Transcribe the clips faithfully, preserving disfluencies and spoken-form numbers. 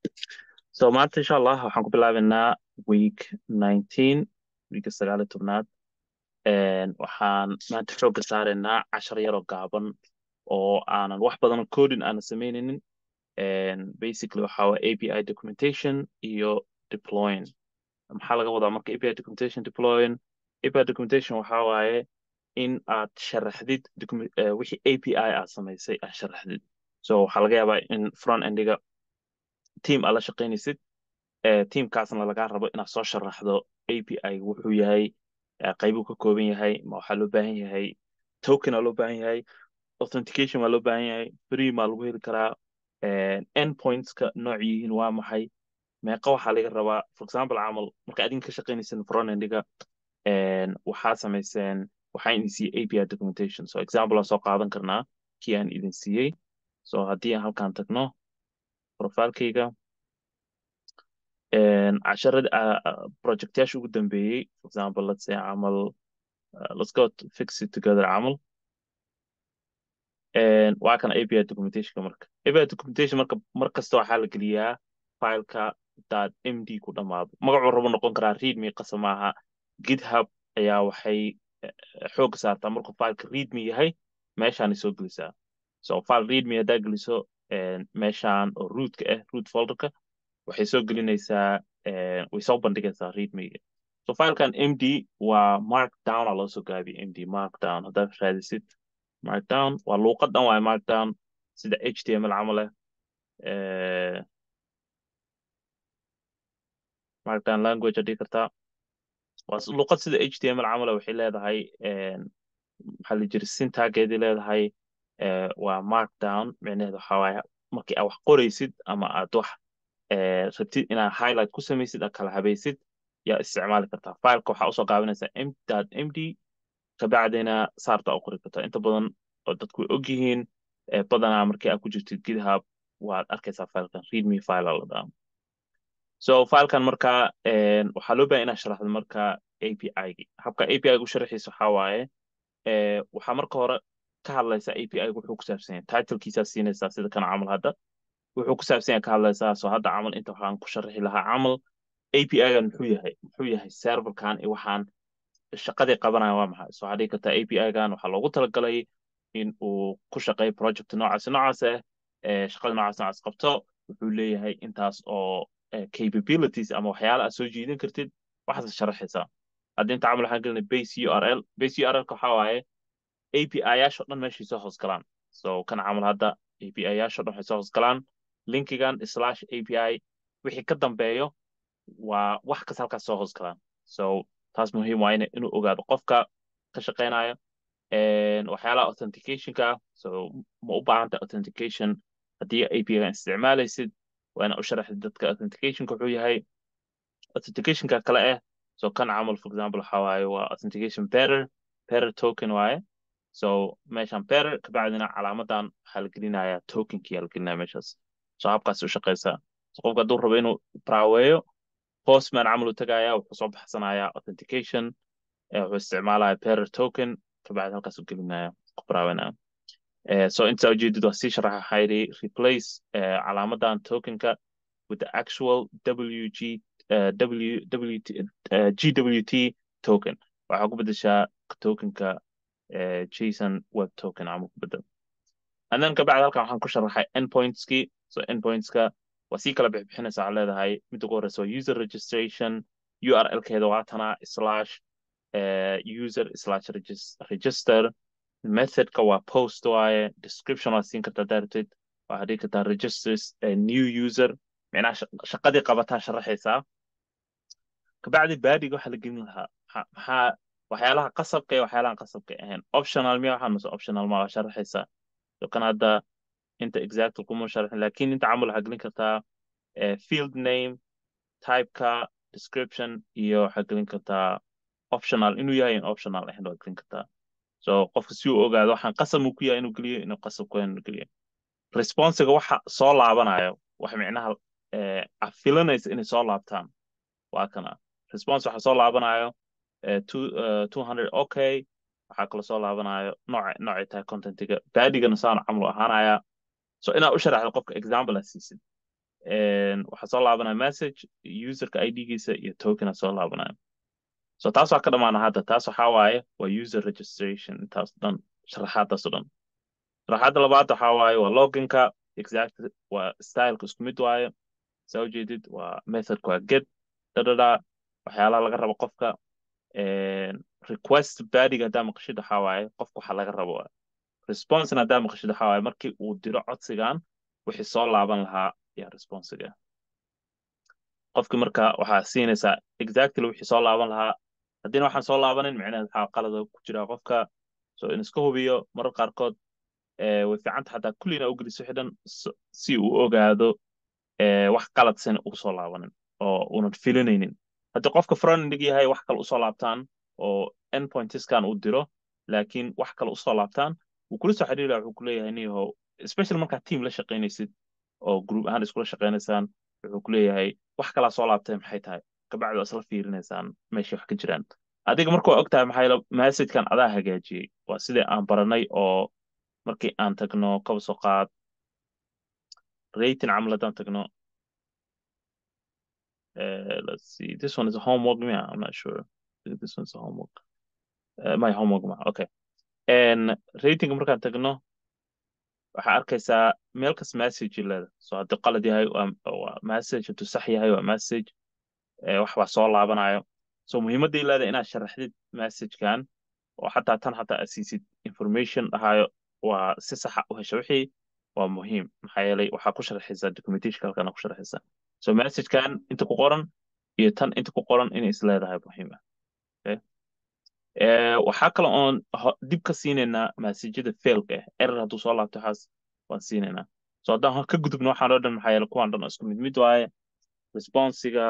So maanta insha Allah waxaan ku bilaabaynaa week nineteen week sagaal iyo tobnaad een waxaan maanta xoogga saaraynaa cashar yar oo gaaban oo aanan wax badan oo coding aanan sameynaynin een basically waxa waa A P I documentation iyo deploying maxaa laga wadaa marka A P I documentation deploying A P I documentation waxa waaye in aad sharaxdid document eh, wixii A P I aad samaysay aad sharaxdid so waxaa laga yaabaa in front endiga team aad la shaqaynaysid ee teamkaasna laga rabo inaad soo sharaxdo A P I wuxuu yahay ee qaybuu ka kooban yahay ma waxaa loo baahan yahay token aa loo baahan yahay authentication waa loo baahan yahay free maa lagu heli karaa ee endpointska nooc yihiin waa maxay meeqa waxaa laga rabaa for example camal marka adin ka shaqaynaysan frontendiga een waxaa samayseen waxaa idin siiyey A P I documentation so example aan soo qaadan karnaa kii aan idin siiyey so haddii aan halkaan tagno profilekayga and casharada uh, projectyaasha ugu dambeeyey for example let's say camal uh, let's go to fix it together camal and waa kan A P I documentation marka A P I documentation marka mar kasta waxaa la geliyaa fileka .md ku dhamaado magacuu rabo noqon karaa readme qasam maaha github ayaa waxay eh, xoogga saartaa markuu fileka readme yahay meeshaan soo gelisaa so file readme haddaa geliso and meeshaan oo rootka ah root folderka waxay soo gelinaysaa eh, way soo bandhigaysaa readmega so filekan md waa markdown aa loo soo gaabiyey md markdown haddaad raadisid markdown waa luuqad dhan waaye markdown sida H T M L camal ah eh, markdown language adhigi kartaa waa s- luuqad sida H T M L camal ah waxay leedahay eh, maxaa la jira syntageedii leedahay eh, waa markdown micnaheedu waxaa waaye markii aad wax qoraysid ama aad wax eh, rabtid inaad highlight ku samaysid aad kala habaysid yaa isticmaali kartaa fileka waxaa usoo qaabinaysaa m.md kabacdina saarta u qori kartaa inta badan oo dadku way ogyihiin eh, badanaa markii aad ku jirtid github waad arkaysaa filekan readme file aa la dhahaa so filekan marka een, waxaa loo baahan inaad sharaxdo marka A P I-gi habka A P I gu sharaxiisa waxaa waaye eh, waxaa marka hore ka hadlaysaa A P I gu wuxuu ku saabsan yahay titlekiisaa siinaysaa sida kan camal hadda wuxuu ku saabsan yahay ka hadlaysaa so hadda camal inta waxaan ku sharaxi lahaa camal A P I-gan muxuu yahay muxuu yahay serverkan iyo waxaan shaqadii qabanaya waa maxay so waxaa dhihi kartaa A P I-gan waxaa loogu talagalay in uu ku shaqeeyo project noocaas noocaas ah ee shaqada noocaas noocaas qabto wuxuu leeyahay intaas oo eh, capabilities ama waxyaala aad soo jiidan kartid waxaad sharaxaysaa hadda inta camal waxaan gelinay base U R L base U R L ka waxaa waaye A P I-yaasha o dhan meeshay soo hoos galaan so kan camal hadda A P I-yaasha o dhan waxay soo hoos galaan linkigan slash A P I wixii ka dambeeyo waa wax kas halkaas soo hoos galaan so taas muhiim waa ina- inuu ogaado qofka ka shaqeynaya and waxyaalaha authenticationka ah so ma u baahanta authentication haddii A P I-ga isticmaalaysid waa ina u sharaxid dadka authenticationka wuxuu yahay authenticationka kale ah so kan camal for example waxaa waaye waa authentication bearer bearer token waaye so meeshan bearer kabacdina calaamadan waxaa la gelinayaa tokenkii aa la gelinaya meeshaas so habkaas u shaqeysaa so qofka hadduu rabo inuu braaweeyo postman camal u tagaya wuxuu soo baxsanayaa authentication ee wuxuu isticmaalaya bearer token kabacdi halkaas u gelinaya ku braawenaya Eh, so inta ujeedid waa sii sharaxa waxaa yidhi replace eh, calaamadan tokenka with the actual W G uh, W W T uh, G W T token waxaa ku bedeshaa tokenka eh, JSON web token camal ku bedel and then kabacdi halkan waxaan ku sharaxay endpointski so endpointska waa sii kala bixbixinaysa waxaa leedahay midda ugu horeysa waa user registration U R L-keeda waa tana slash eh, user slash regis- register methodka waa post waaye description waa siin kartaa daarteed waxaa dhigi kartaa registers a new user micnaha shaq- shaqadii qabataa sharaxaysaa kabacdi baadiga waxaa la gelin lahaa maxaa maxaa- waxyaalaha qasabka iyo waxyaalahan qasabka ahayn optional miya waxaan mase optional ma waa sharaxaysaa so kan hadda inta exact kuma sharaxin laakiin inta camal waxaa gelin kartaa eh, field name typeka description iyo waxaa gelin kartaa optional inuu yahay in optional ahayn waa gelin kartaa so qofka si uu ogaado waxaan qasab uu ku yahay inuu geliyo inuu qasab ku yahay inuu geliyo responsiga waxa soo laabanayo wax micnaha eh, aad filanaysa inay soo laabtaan waa kana response waxa soo laabanayo eh, two, eh, two hundred okay waxaa kala soo laabanayo nooca noocay tahay contentiga baadigana saan camal u ahaanaya so inaad u sharaxdo qofka example aad siisid waxaa soo laabanaya message userka I D-giisa iyo token soo laabanaya. So taas waa ka dhamaana hadda. Taas waxaa waaye waa user registration intaas dhan sharaxaadaas oo dhan. sharaxaadda labaad waxaa waaye waa loginka exact waa styleka isku mid waaye. soo jeedid waa methodka waa get dadada waxyaalaha laga rabo qofka. request badiga haddaa maqashid waxaa waaye qofka waxaa laga rabo waa responsena haddaa maqashid waxaa waaye markii uu diro codsigan wixii soo laaban lahaa yaa responsiga. qofki marka waxaa siinaysaa exactly wixii soo laaban lahaa. haddiina waxaan soo laabanin micnaheed waxaa qalada ku jira qofka. So in iska hubiyo marar qaarkood way fiicanta xataa kullina u geliso xidhan si uu ogaado wax qaladsan uu soo laabanin oo uunan filinaynin. haddii qofka frontend yahay wax kale usoo laabtaan oo endpointskan uu diro laakiin wax kale usoo laabtaan wuu kula soo xiriiraya wuxuu kuleeyahay niyahow especially markaa team la shaqaynaysid oo group ahaan iskula shaqaynaysaan wuxuu kuleeyahay wax kalaa soo laabtay maxay tahay kabacdi waa isla fiirinaysaan meeshay wax ka jiraan. adiga marka waa og tahay maxaa messagekan adaa hagaajiyey waa sidii aan baranay oo markii aan tagno kaba soo qaad rating camal haddaan tagno. Uh, let's see. This one is a homework. Yeah, I'm not sure. This one's a homework. Uh, my homework. Okay. And rating markaan tagno waxaa arkaysaa meel kas message leeda. So haddii qalad yahay waa message, hadduu sax yahay waa message. wax baa soo laabanayo. So muhiimadda leeda inaad sharaxdid messagekan oo xataa tan xataa aad siisid information ahaayo waa si saxa u hesho wixii waa muhiim maxaa yeelay waxaa ku sharaxaysaa documentation halkan ku sharaxaysaa. So messagekan inta ku qoran iyo tan inta ku qoran inay is leedahay muhiim ah. Okay. ee waxaa kale oon dib ka siinaynaa messageyada failka ah error hadduu soo laabto waxaas waan siinaynaa. So haddaan ka gudubno waxaan oo dhan maxaa yeelay kuwaan dhan oo isku mid mid waaye responsiga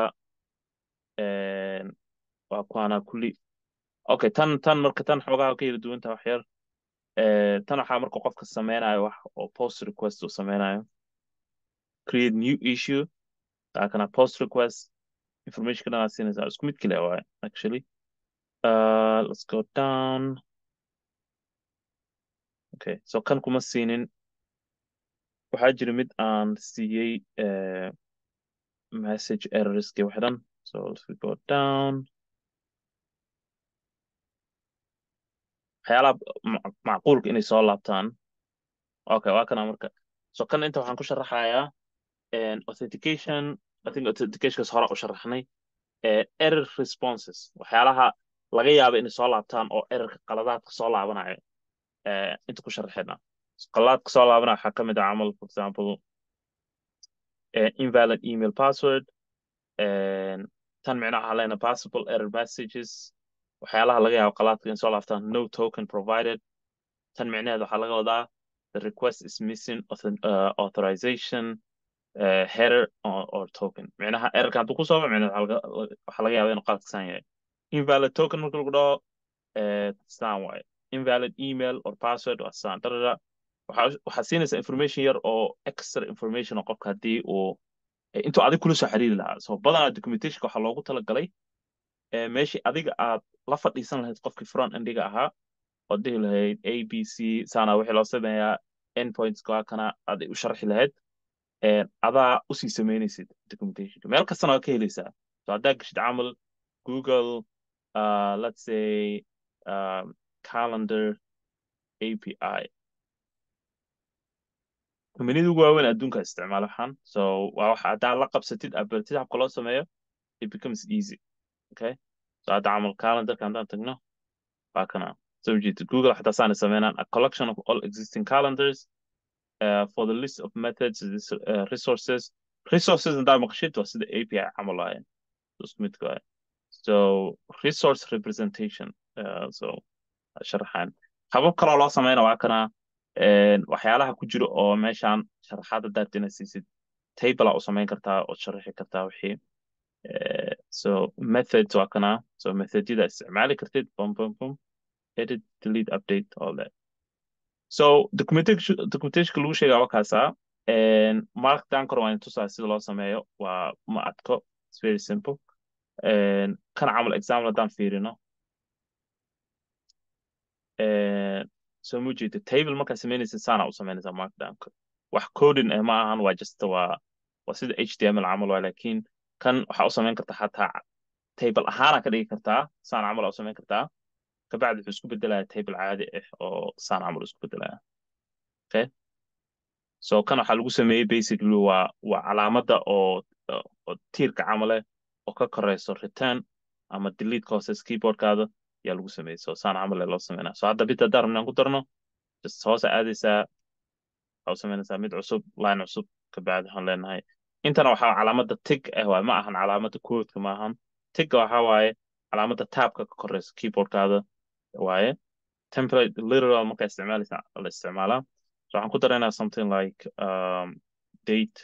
waa kuwaana kulli. Okay, tan tan marka tan xoogaha ka yara duwanta wax yar. ee tan waxaa marka qofka sameynayo wax oo post request uu sameynayo create new issue taa kana post request information kana siinaysaa isku mid kale waaye actually. uh let's go down. Okay, so kan kuma siinin waxaa jira mid aan siiyey uh, message errors ke waxdan. So let's go down. waxyaalaha macquulka inay soo laabtaan. Okay, waa kana marka. So kan inta waxaan ku sharaxayaa authentication. I think authenticationkaas hore u sharaxnay. error responses waxyaalaha laga yaabo inay soo laabtaan oo errorka qaladaadka soo laabanayo inta ku sharaxeena. qaladaadka soo laabanaya waxaa ka mid ah camal for example invalid email password. tan micnaha waxaa leenahay possible error messages waxyaalaha laga yaabo qaladaadka in soo laabtaan no token provided. tan micnaheed waxaa laga wadaa the request is missing uh, authorization uh, header or, or token. معناها error kan ku soo micnaheed waxa laga yaabaa inuu qalad san yahay. invalid token marka lagu dhaho ee san way. invalid email or password waa san darada waxa waxa siinaysa information yar oo extra information oo qofka hadii uu intuu adiga kula soo xiriiri lahaa. So badanaa documentation waxa loogu talagalay ee meeshii adiga aad la fadhiisan lahayd qofkii front endiga ahaa oo dhihi lahayd A B C sana wixii loo sameeyaa endpoints ka kana aad u sharxi lahayd adaa usii sameynaysid documentation meel kastana waa ka helaysaa. So haddaa gashid camal Google uh, let's say um, calendar A P I kumanida ugu waaweyn adduunka isticmaala waxaan. So waa waxa haddaa la qabsatid abartid habka loo sameeyo it becomes easy. Okay, so hadda camal calendar kan hadaan tagno waa kana. So Google حتى سان سمينا a collection of all existing calendars uh, for the list of methods uh, resources resources and دائما قشيت وسيد A P I عملاين so resource representation uh, so شرحان habab kale oo loo sameeyna waa kana een waxyaalaha ku jiro oo meeshan sharaxaad data inasiisid table oo sameyn kartaa oo sharaxi kartaa wixii so methods waa kana so methodyada isticmaali kartid bum bum bum edit, delete, update, all that. So documentation documentation lagu sheegaa waa kaasa and markdown kor waan tusaa sida loo sameeyo waa ma adko. It's very simple. and kan camal example hadaan fiirino and so mujida table markaa sameynaysa sana u sameynaysa markdown wax coding eh ma ahan waa just waa waa sida H T M L camal waa laakiin kan waxaa u samayn kartaa xataa table ahaana ka dhigi kartaa saan camal u samayn kartaa kabacdi wuxuu isku bedelayaa table caadi ah oo saan camal isku bedelaya okay so kan waxaa lagu sameeyey basically waa waa calaamada oo oo tiirka camal ah oo ka koreyso return ama delete causes keyboardkaada yaa lagu sameeyey so saan camal loo sameynaa so hadda bit haddaan rabnaan ku darno just hoose aadaysaa waxaa u samaynaysaa mid cusub line cusub kabacdi waxaan leenahay intana waxaa calaamada tig ah waay ma ahan calaamada koodka ma ahan tigga waxaa waaye calaamada tabka ka koreysa keyboardkaada waaye template literal markaa isticmaalaysa la isticmaalaa so waxaan ku daraynaa something like um, date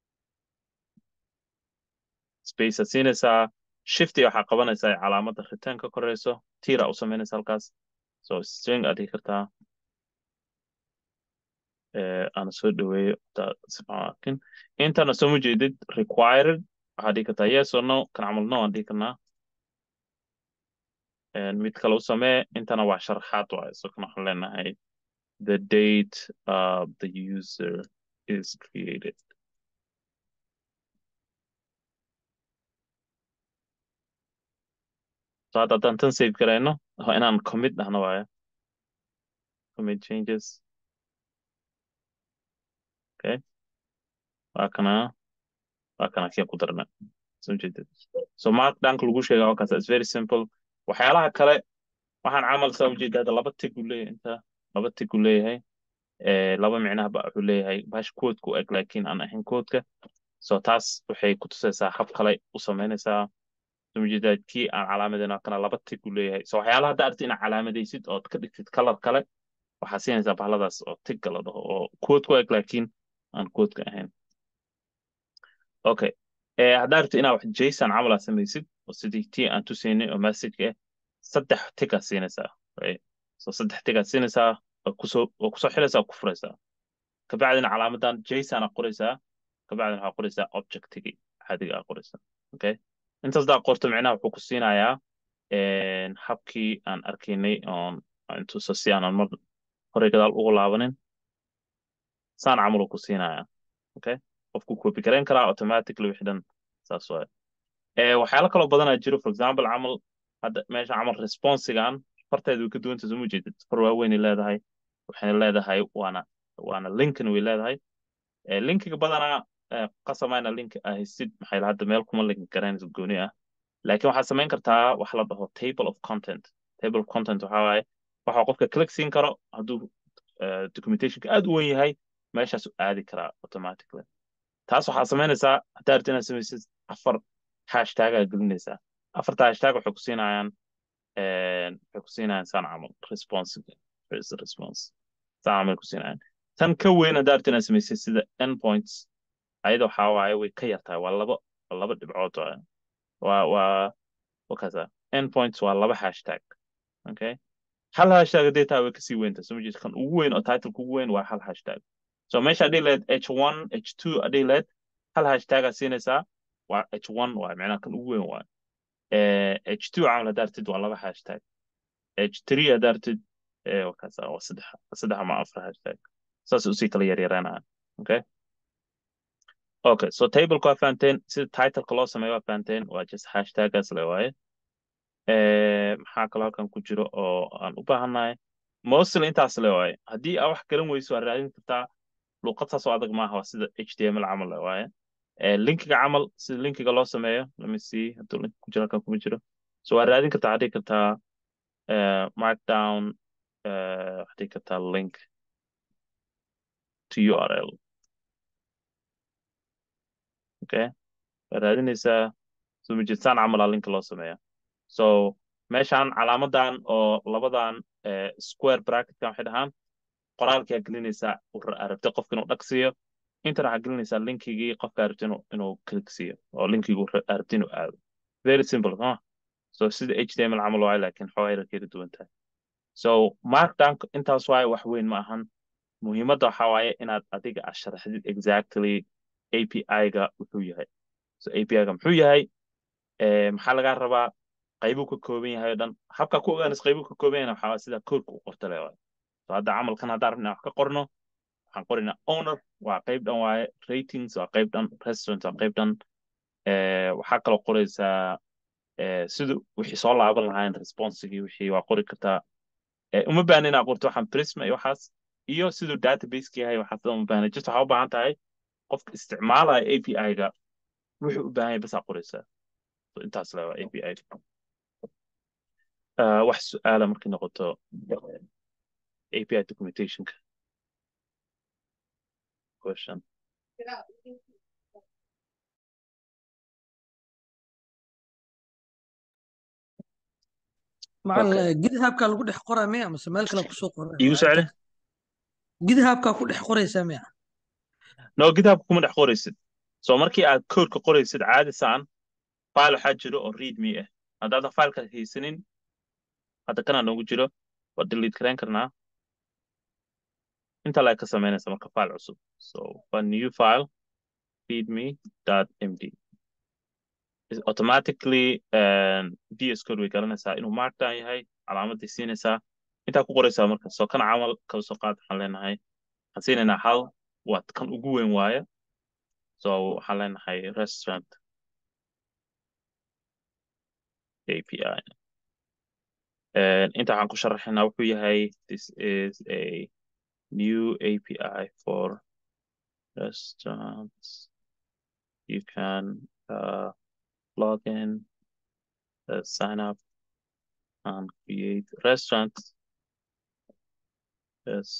space aad siinaysaa shifty waxaa qabanaysaa calaamada return ka koreyso tira u samaynaysa halkaas so string aad dhigi kartaa aan soo dhaweeyo laakiin intana soo mujeedid required waxaa dhigi kartaa yes or no kan camal no aan dhigi karnaa mid kale u samee intana waa sharaxaad waaye so kan waxaan leenahay the date uh, the user is created so hadda haddaan tan save garayno waa inaan commit dhahno waaye commit changes okay waa kana waa kana kii ku darna soo jeedid so markdownka lagu sheegaa waa kaas it's very simple waxyaalaha kale waxaan camal soo jeedaa laba tig uu leeyahay inta laba tig uu leeyahay ee laba micnaha ba wuxuu leeyahay bash code ku eg laakiin aan ahayn codeka so taas waxay ku tusaysaa hab kale u sameynaysaa soo jeedaa kii aan calaamadina kana laba tig uu leeyahay so waxyaalaha hadda aragtid inaad calaamadaysid oo ka dhigtid color kale waxaa siinaysaa bahladaas oo tig la dhaho oo code ku eg laakiin aan codeka ahayn okay ee hadda aragtid inaad wax json camal aad samaysid oo sidii tii aan tusaynay oo message ah saddex tig aad siinaysaa right so saddex tig aad siinaysaa oo kusoo oo kusoo xiraysaa ku furaysaa kabacdina calaamadan json aad qoraysaa kabacdina waxaad qoraysaa objectigi caadiga aad qoraysaa okay intaas daa qorto micnaha wuxuu ku siinayaa habkii aan arkaynay oon intuusa si aanan mar horey gadaal ugu laabanin saan camal uu ku siinayaa okay qofku copy gareyn karaa automatically wixii dhan saas waaye ee waxyaalo kaloo badanaa jiro for example camal hadda meesha camal responsigan farteedu way ka duwan tahay soo jeedid far waaweyn ay leedahay waxayna leedahay waana waana linkin way leedahay ee linkiga badanaa qasamayna link ahaysid maxay hadda meel kuma link garaynayso gooni ah laakiin waxaad samayn kartaa wax la dhaho table of content table of content waxaa waaye waxa qofka click siin karo hadduu documentationka aad u weyn yahay meeshaas u aadi karaa automatically taas waxaa samaynaysaa haddaa rabtid inaad samaysid afar hashtag aad gelinaysaa afarta hashtag waxay ku siinayaan waxay ku siinayaan saan camal response response saan camal ku siinayaan tan ka weyn haddaa rabtid inaad samaysid sida endpoints ayada waxaa waaye way ka yartahay waa laba waa laba dhibcood waaye waa waa wakaasa endpoints waa laba hashtag okay hal hashtag hadday tahay way kasii weynta soo jeed kan ugu weyn oo titleka ugu weyn waa hal hashtag so meesha hadii leed h one h two hadii leed hal hashtag aad siinaysaa waa h one waa macnaha kan ugu weyn waa h two camal haddaa rabtid waa laba hashtag h three haddaa rabtid wakaasa waa saddex saddex ama afar hashtag saas usii kala yaryaraanaya okay okay so table waa fahanteen sida titleka loo sameeyo waa fahanteen waa just hashtagaas le waaye maxaa kaloo halkan ku jiro oo aan u baahannahay mostly intaas le waaye haddii aa wax garan weyso waa raadin kartaa luuqad saas oo adag maaha waa sida h t m l camal le waaye linkiga camal sida linkiga loo sameeyo let me see hadduu link ku jiro halkan kuma jiro so waa raadin kartaa waxaad dhigi kartaa markdown waxaad dhigi kartaa link to U R L okay waa raadinaysaa soo majeedsaan camal aa linka loo sameeya so meeshaan calaamadan oo labadan square bracketka waxay dhahaan qoraalkaa gelinaysaa arabta qofka inuu dhag siiyo intana waxaa gelinaysaa linkigii qofka arabta inuu click siiyo oo linkigu arabta inuu aado very simple huh? so sida h t m l camal waaye laakiin xoogaa yar kala duwan tahay so markdown intaas waaye wax weyn ma ahan muhiimadda waxaa waaye inaad adiga aad sharaxdid exactly A P I-ga wuxuu yahay so A P I-ga muxuu yahay maxaa lagaa rabaa qaybuu ka kooban yahay oo dhan habka ku ogaanaysa qaybuu ka kooban yahay waxaa sida koodka u qorta leeyahay so hadda camalkan haddaan rabnaa wax ka qorno waxaan qoraynaa owner waa qayb dhan waaye ratings waa qayb dhan restaurant waa qayb dhan eh, waxaa kaloo qoraysaa eh, siduu wixii soo laaban lahayn responsigii wixii waa qori kartaa Eh, uma baahna inaad qorto waxaan prisma iyo waxaas iyo siduu databaseka yahay waxaas dhan uma baahna just waxaa u baahan tahay qofka isticmaalaya A P I-ga wuxuu u baahan yahay bas aa qoraysaa so intaas le waa A P I uh, wax su-aala markay noqoto A P I documentationka question مع okay GitHub ka lagu dhex qoraa miya mise meel kale kusoo qoraa igu waa soo celi aragtid GitHub ka ku dhex qoraysaa miya no github kuma dhex qoraysid so markii aad codeka qoraysid caadisaan file waxaa jiro oo readme ah haddaadan fileka haysanin hadda kanaa noogu jiro waa delete karayn karnaa inta la ka samaynaysa marka file cusub so a new file readme.md is automatically um, V S Code way garanaysaa inuu markdown yahay calaamadii siinaysaa intaa ku qoraysaa marka soo kan camal kala soo qaad waxaan leenahay waxaan siinaynaa hal waa kan ugu weyn waaye so waxaan leenahay restaurant A P I and inta waxaan ku sharaxaynaa wuxuu yahay this is a new A P I for restaurants you can uh, log in uh, sign up and create restaurants yes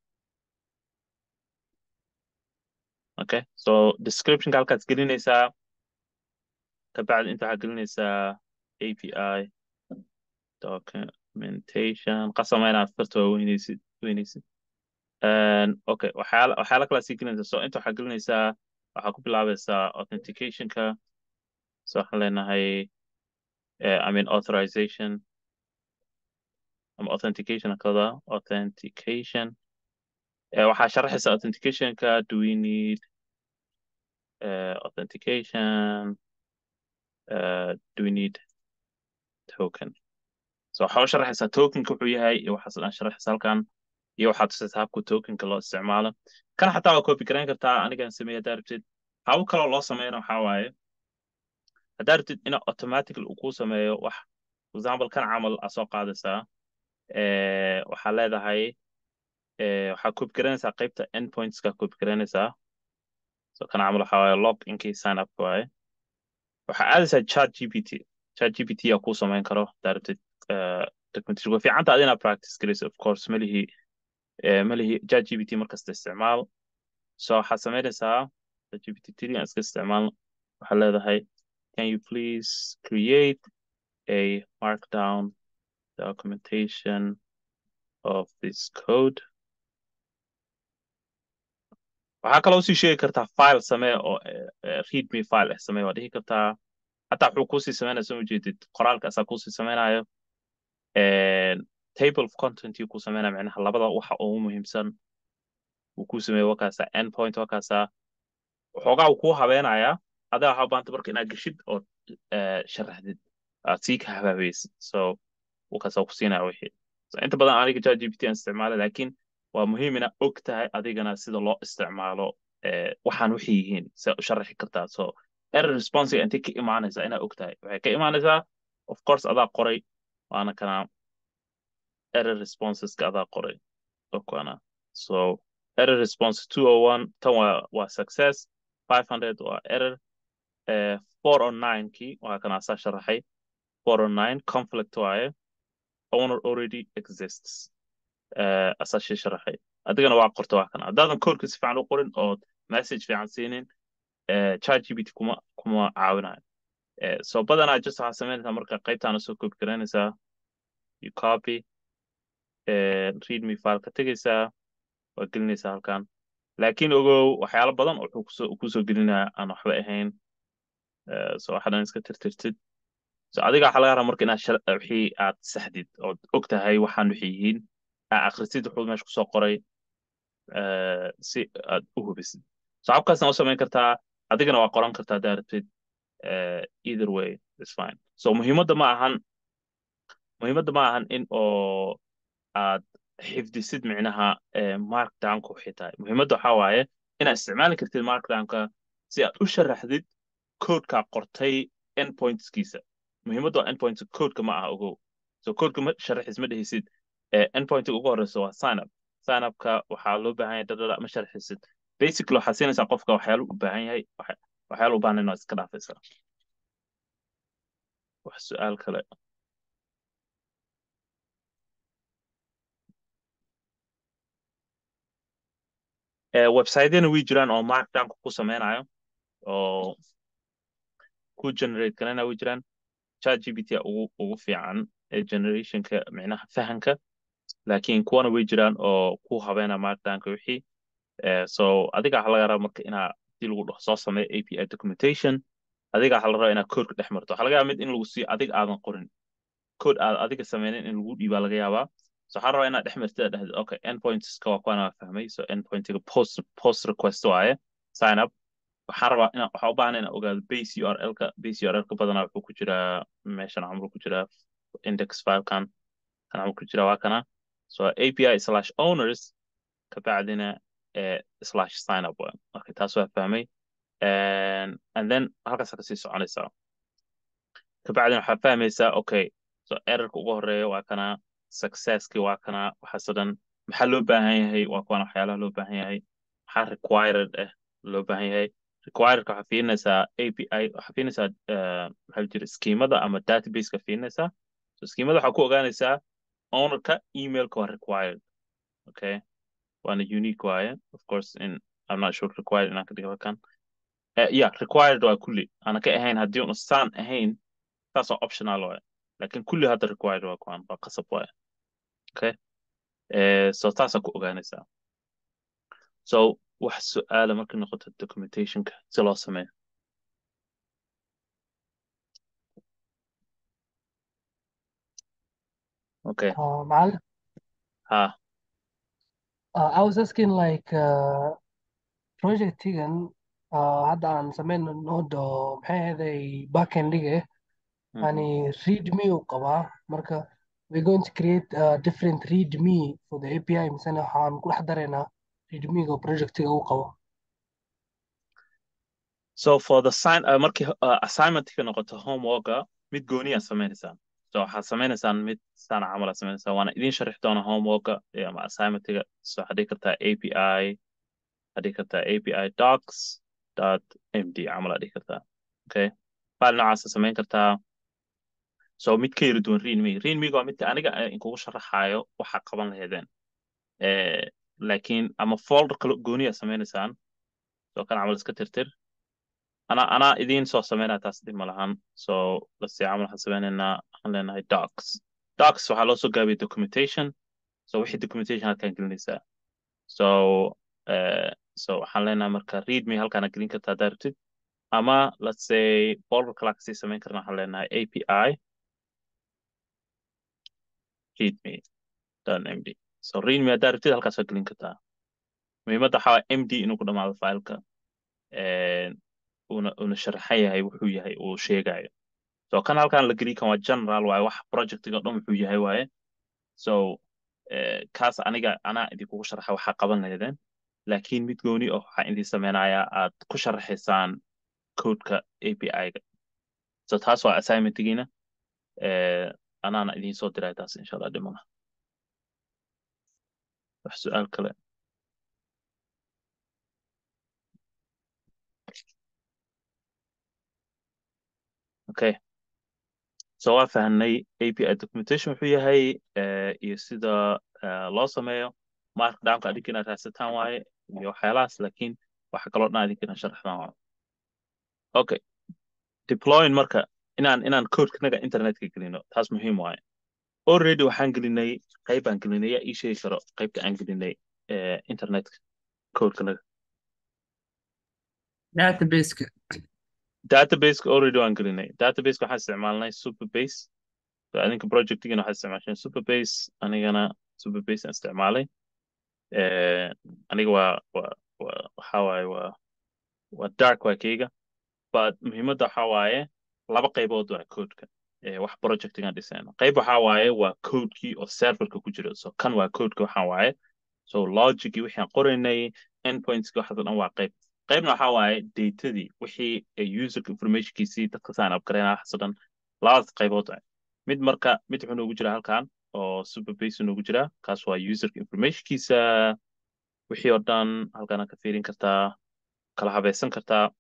okay so description halkaad gelinaysaa kabacdi inta waxaad gelinaysaa A P I documentation qasama inaad farta weynaysid weynaysid And okay waxyaala waxyaala kala sii gelinaysaa so inta waxaad gelinaysaa waxaad ku bilaabaysaa authenticationka so waxaan leenahay uh, I mean authorization ama authentication kada authentication uh, waxaa sharaxaysaa authenticationka do we need uh, authentication uh, do we need token so waxaa u sharaxaysaa tokenka wuxuu yahay iyo waxaas dhan sharaxaysa halkan iyo waxaad tusaysaa habka tokenka loo isticmaalo kan xataa waa copy garayn kartaa anigan sameeya haddaa rabtid habo kaloo loo sameeyana waxaa waaye haddaa rabtid ina automatically uu kuu sameeyo wax for example kan camal aa soo qaadaysaa eh, waxaa leedahay eh, waxaa copy garaynaysaa qaybta endpointska copy garaynaysaa so kan camal waxaa waaye log inkii sign up waaye waxaa aadaysaa chat G P T chat G P T aa kuu samayn karo haddaa rabtid uh, documentation way fiicanta ad inaad practice garayso of course malihi eh, malihi chat G P T markasta isticmaal so waxaad samaynaysaa chat G P T three aan iska isticmaal waxaa leedahay can you please create a markdown documentation of this code waxaa kaloo sii sheegi kartaa file samee oo eh, eh, readme file ah samee waa dhihi kartaa hataa wuxuu kuusii sameynaya soo ujeedid qoraalka asaa kuusii sameynayo And table of content ku sameynaa macnaha labada waxa ugu muhiimsan uu ku sameeyo wakaasa endpoint wakaasa waxoogaa uu ku habeenayaa adaa waxa u baahanta marka inaad geshid oo eh, sharaxdid aad sii ka habaabaysid so wakaasa ku siinaya wixii so inta badan aniga ChatGPT aan isticmaala laakiin waa muhiim inaad og tahay adigana sida loo isticmaalo eh, waxaan wixii yihiin si aad u sharaxi kartaa so error response intay ka imaanaysaa inaad og tahay waxay ka imaanaysaa of course adaa qoray waana kana error responseska adaa qoray okana so error response two oh one tan waa waa success five hundred waa error uh, four oh nine kii waa kana asaa sharaxay four oh nine conflict waaye owner already exists uh, asaa shii sharaxay adigana waa qorta waa kana haddaadan koodka si fiican u qorin oo message fiican siinin uh, ChatGPT kuma kuma caawinayo uh, so badanaa just waxaa samaynaysaa marka qaybtaana soo copy garaynaysaa you copy uh, readme file ka tegaysaa waa gelinaysaa halkan laakiin ogow waxyaalo badan oo wuxuu kusoo kusoo gelinaya aan waxba ahayn uh, so waxaad iska tirtirtid so adiga waxaa laga rabaa marka inaad shar- wixii aad saxdid ood og tahay waxaan wixii yihiin aa akhrisid wuxuu meesha kusoo qoray uh, si aad u hubisid so habkaasna u samayn kartaa adigana waa qoran kartaa haddaad rabtid uh, either way is fine so muhiimadda ma ahan muhiimadda ma ahan in oo aad xifdisid micnaha eh, markdownka waxay tahay muhiimadda waxaa waaye inaad isticmaali kartid markdownka si aad u sharaxdid codeka qortay endpointskiisa muhiimadda waa endpoints codeka ma aha ogow so codeka ma sharaxis ma dhihisid eh, endpointiga ugu horeysa waa sign up sign upka waxaa loo baahan yahay dadada ma sharaxisid basically waxaa siinaysaa qofka waxyaalo u baahan yahay waxa- waxyaalo u baahan inaad iska dhaafaysaa wax su-aal kale Eh, website-yana way jiraan oo markdownka ku sameynayo oo ku generate garana way jiraan ChatGPT aa ugu ugu fiican ee generationka micnaha fahanka laakiin kuwana way jiraan oo ku habeena markdownka wixii Eh, so adiga waxaa laga rabaa marka inaa hadii lagu dhaho soo sameeyo A P I documentation adiga waxaa la rabaa inaad codeka dhex marto waxaa laga yaabaa mid in lagu siiyo adiga aadan qorin code aad adiga sameynin in lagu dhiibaa laga yaabaa so waxaa rabaa inaad dhex martid aad dhahdo okay endpointska waa kuwana waa fahmay so endpointiga post post request waaye sign up waxaan rabaa inaan waxaa u baahan inaan ogaado base U R L-ka base U R L-ka badanaa wuxuu ku jiraa meeshan camal ku jiraa index filekan kan camal ku jiraa waa kana so A P I slash owners kabacdina eh, slash sign up waa okay taas waa fahmay and, and then halkaas kasii soconaysaa kabacdina waxaa fahmaysaa okay so errorka ugu horeeya waa kana successki waa kana waxaasoo dhan maxaa loo baahan yahay waa kuwana waxyaalaha loo baahan yahay maxaa required ah loo baahan yahay requiredka waxaa fiirinaysaa A P I waxaa fiirinaysaa eh, maxaa la jira schemada ama databaseka fiirinaysaa so schemada waxaa ku ogaanaysaa ownerka emailka waa required okay waana unique waaye of course in I'm not sure required inaan ka dhigo kan uh, yeah required waa kulli ana ka ahayn haddii un saan ahayn taas waa optional waaye laakiin kulli hadda required waa kuwan waa qasab waaye okay uh, so taasaa ku ogaanaysaa so wax su-aala markay noqoto documentationka si loo sameeyo okay Uh, معلم, ha uh, I was asking like uh, project-igan uh, hadda aan sameyno node oo maxay ahaday backend-iga eh, mhm. yani readme uu qabaa marka we're going to create a different readme for the A P I misena waxaan ku dhex dareynaa readme-ga oo project-iga uu qabo. so for the sign uh, markii uh, assignment-ka noqoto homeworka mid gooni aad samaynaysaa so waxaad samaynaysaan mid sana camal aad samaynaysaa waana idin sharixi doona homeworka eh, ama assignment-ga so waxaad dhigi kartaa A P I waxaad dhigi kartaa A P I docs dot M D camal aad dhigi kartaa okay file noocaas aad samayn kartaa so mid ka yara duwan readme readme waa midka aniga eh, inkugu sharaxaayo waxaa qaban lahaydeen eh, laakiin ama folder kale gooni aad samaynaysaan so kan camal iska tirtir أنا أنا إذين سو سمينا تاسدي ملهان so let's say عمل حسبنا إن لنا docs docs وحلو سو جابي documentation so وحي documentation هالكان قلنا so uh, so حلنا مركا read me هالكان قلنا كتا دارتد أما let's say folder كلاكسي سمين كرنا حلنا A P I read me dot M D so read me دارتد هالكان سو قلنا كتا مهمة حوا M D إنه كنا مع الفايل كا una una sharaxan yahay wuxuu yahay uu sheegayo so kan halkan la geli kan waa general waaye wax projectiga dhan wuxuu yahay waaye so eh, kaas aniga anaa idinkugu sharaxa waxaa qaban lahaydeen laakiin mid gooni oo waxaa idin sameynayaa aad ku sharaxaysaan codeka A P I-ga so taas waa assignmentigiina eh, anaana idin soo diray taas insha allah dhimana wax su-aal kale okay so waa fahnay A P I documentation wuxuu yahay eh, iyo sida eh, loo sameeyo markdownka adinka inaad raadsataan waaye iyo waxyaalahaas laakiin waxa kaloo dhan adinka inaad sharaxdaan waaye okay deploying marka inaan inaan codekanaga internetka gelino taas muhiim waaye already waxaan gelinay qayb aan gelinay yaa ii sheegi karo qaybta aan gelinay eh, internetka codekanaga database-ka databaseka already waan gelinay databaseka waxaan isticmaalnay superbase so adinka projectigana waxaad isticmaasheen superbase anigana superbase aan isticmaalay eh, aniga waa waa waa waxaa waaye waa waa dark waa keyga but muhiimadda waxaa waaye laba qaybood waa codeka eh, wax projectigan dhisayno qayb waxaa waaye waa codekii oo serverka ku jira so kan waa codeka waxaa waaye so logicii wixii aan qoraynay endpointski waxaas oo dhan waa qayb qaybna waxaa waaye datadii wixii eh, userka informationkiisii dadka sign up gareynaa waxaas oo dhan labadaas qaybood ah mid marka mid wuxuu noogu jiraa halkan oo superbase noogu jiraa kaas waa userka informationkiisa wixii oo dhan halkaan ka fiirin kartaa kala habaysan kartaa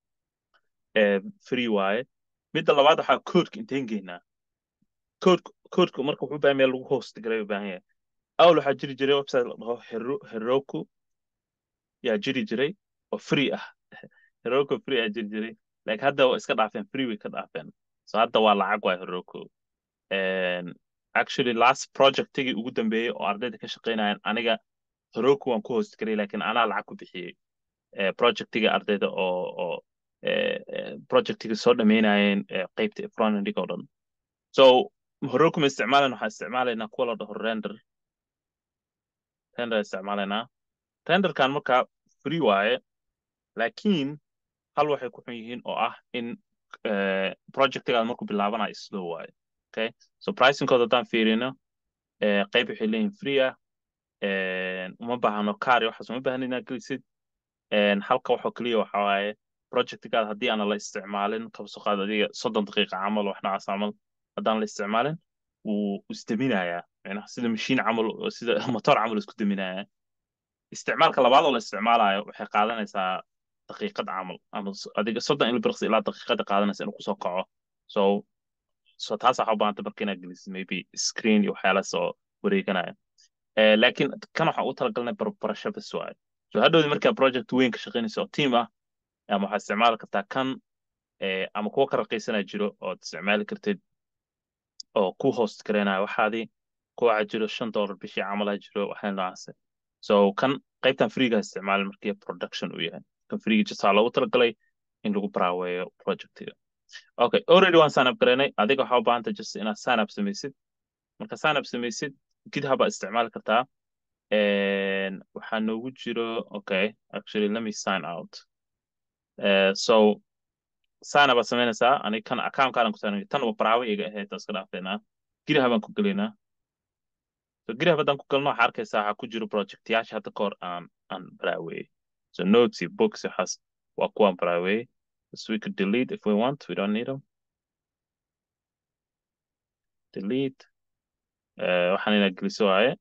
eh, free waaye midda labaad waxaa codeka inteen geynaa code codeka marka wuxuu u baahan yahay lagu host garay u baahan yahay awl waxaa jiri jiray website la dhaho Hero- Heroku yaa jiri jiray oo free ah Heroku free ah jiri jiray like hadda waa iska dhaafeen free way ka dhaafeen so hadda waa lacag waay Heroku and actually last projectigii ugu dambeeyey oo ardayda ka shaqeynayaan aniga Heroku waan ku host garay laakiin anaa lacag ku bixiyey eh, projectiga ardayda oo oo eh, eh, projectiga soo dhameynayeen eh, qaybta frontend oo dhan so Heroku ma isticmaalayna waxaan isticmaalaynaa kuwa la dhaho render render isticmaalaynaa renderkan marka free waaye laakiin hal waxay ku xun yihiin oo ah in eh, projectigaad markuu bilaabanayo slow waaye okay so pricingkooda haddaan fiirino eh, qayb waxay leeyihin free ah eh, uma baahno car iyo waxaas uma baahna inaad gelisid een halka waxa kaliya waxa waaye projectigaada haddii aan la isticmaalin kaba soo qaad adiga soddon daqiiqa camal wax noocaas camal haddaan la isticmaalin wuu isdaminayaa macnaha sida machine camal oo sida motor camal isku daminayaa isticmaalka labaad oo la isticmaalayo waxay qaadanaysaa daqiiqad camal ama s- adiga soddon ilbiriqsi ilaa daqiiqada qaadanaysa inuu kusoo kaco so so taas waxaa u baahanta marka inaad gelisid maybe screen iyo waxyaalahaas oo wareeganaya Eh, laakiin kan waxaan u talagalnay barbarasho bas waaye so hadhowdi markaa project weyn ka shaqaynaysa oo team ah ama waxaad isticmaali kartaa kan eh, ama kuwa ka raqiisanaa jiro ood isticmaali kartid oo ku host gareynayo waxaadii kuwa waxaa jiro shan dollar bishii camalaha jiro waxyaala noocaas ah. so kan qaybtan freega isticmaali markii production uu yahay kan freega jisaa loogu talagalay in lagu baraaweeyo projectiga okay already waan sign up gareynay adiga waxaa u baahanta just inaad sign up samaysid marka sign up samaysid github baad isticmaali kartaa and waxaa noogu jiro okay actually let me sign out uh, so sign up baad samaynaysaa aniga kan account kaadan ku saarnay tan waa baraawe iga ahayd taas ka dhaafeynaa github baan ku gelaynaa so github haddaan ku galno waxaa arkaysaa waxaa ku jiro projectyaasha hadda kahor aan aan baraaweeyey so notes iyo books waxaas waa kuwaan baraaweeyey so we could delete if we want we don't need them delete uh, waxaan inaad geliso waaye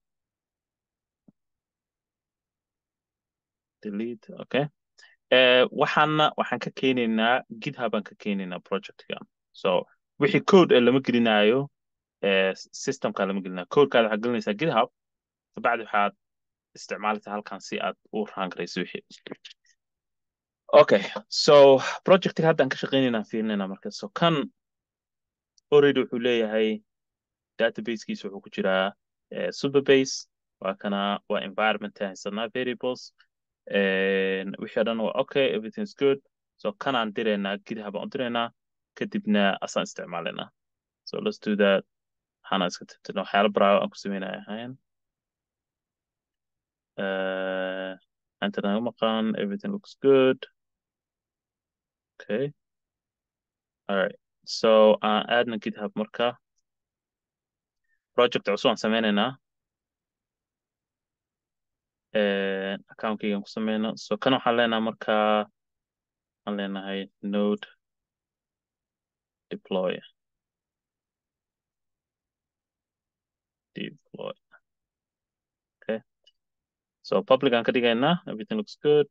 delete okay Eh, waxaana waxaan ka keenaynaa github aan ka keenaynaa projectkan so wixii code ee lama gelinayo eh, systemka lama gelinayo codekaada waxaad gelinaysaa github kabacdi waxaad isticmaalaysaa halkan si aad u run garayso wixii okay so projectiga hadda aan ka shaqaynaynaa fiirinayna marka so kan already wuxuu leeyahay databasekiisa wuxuu ku jiraa eh, superbase waa kana waa environment haysanaa variables and wixii oo dhan waa okay everything's good so kanaan diraynaa github aan u diraynaa kadibna asaan isticmaalaynaa so let's do that waxaana iska tirtirna waxyaala baraawo aan ku sameynaya ahayn uh, anta naga maqan everything looks good okay alright so aan aadna github marka project cusub aan sameynaynaa eh, account-kaygaan ku sameyno so kan waxaan leenahay markaa waxaan leenahay node deploy deploy okay so public aan ka dhigaynaa everything looks good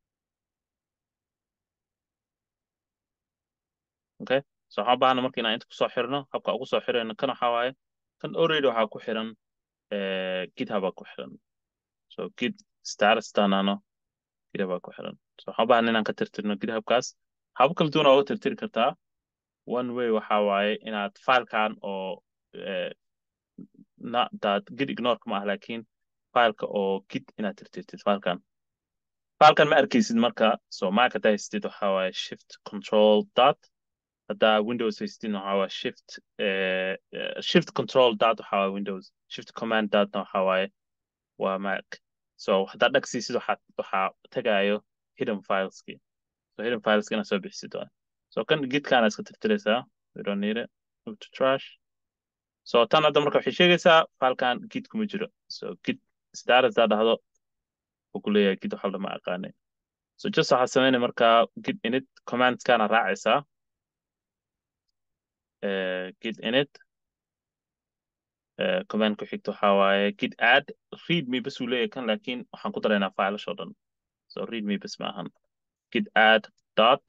okay so waxaan u baahana marka inaan inta kusoo xirno habka ugu soo xirayno kan waxaa waaye kan already waxaa ku xiran eh, github baa ku xiran so git status taanaano github baa ku xiran so waxaan u baahana inaan ka tirtirno githubkaas habab kala duwan aa uga tirtiri kartaa one way waxaa waaye inaad filekan oo eh, not that git ignore ma ah laakiin fileka oo git inaad tirtirtid filekan filekan ma arkaysid marka so mac haddaa haystid waxaa waaye shift control dot haddaa windows haystidna waxaa waaye shift eh, eh, shift control dot waxaa waaye windows shift command dotna waxaa waaye waa mac so haddaa dhagsiisid waxaa waxaa tagayo hidden fileski so hidden fileski inaad soo bixisid waaye so kan gitkaana iska tirtiraysaa we don't need it move to trash. So tan hadda marka waxay sheegaysaa filekan git kuma jiro. So git status daa dhahdo wuxuu ku leeyahay git waxa lama aqaanay. So just waxaa sameynay marka git init commands kana raacaysaa uh, git init uh, command ku xigto waxaa waaye git add readme bas uu leeyahay kan laakiin waxaan ku daraynaa files oo dhan. So readme bas ma ahan. Git add dot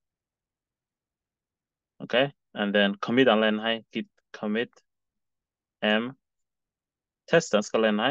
okay and then commit aan leenahay git commit m test aan iska leenahay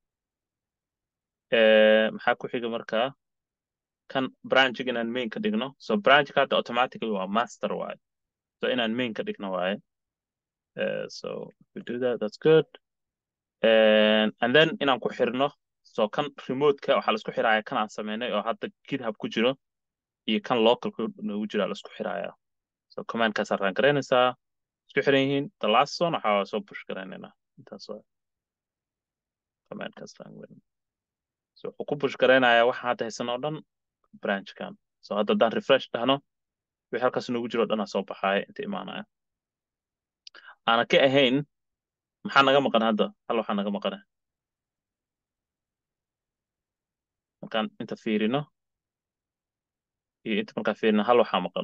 uh, maxaa ku xiga markaa kan branch inaan main ka dhigno. So branch ka hadda automatically waa master waaye. So inaan main ka dhigno waaye. Uh, so if we do that, that's good. And, and then inaan ku xirno. So kan remote ka waxaa la isku xiraaya kan aan sameynay oo hadda GitHub ku jiro iyo kan local ku nagu jira la isku xiraaya. So command kaas aan garanaysaa isku xiran yihiin. The last one waxaa soo push garanaynaa. Intaas waa command kaas aan garanayna. So wuxuu ku push garanayaa waxa hadda haysan oo dhan branch kan. So hadda daan refresh dhahno wixii halkaas nagu jiro dhan soo baxaya inta imaanaya. Aan ka ahayn maxaa naga maqan hadda? Hal waxa naga maqan. Markaan inta fiirino iyo inta markaan fiirino hal waxa maqan.